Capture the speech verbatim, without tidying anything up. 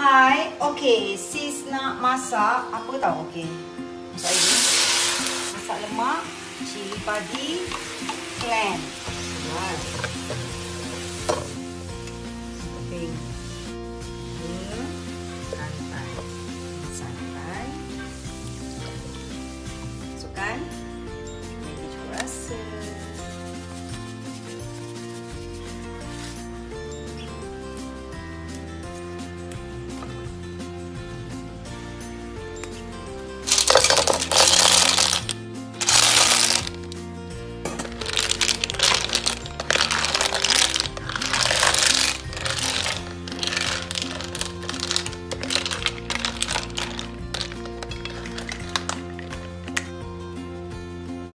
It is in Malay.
Hai, okey, sis nak masak apa tahu? Okey. Masak ini. Masak lemak, cili padi, clam. Right.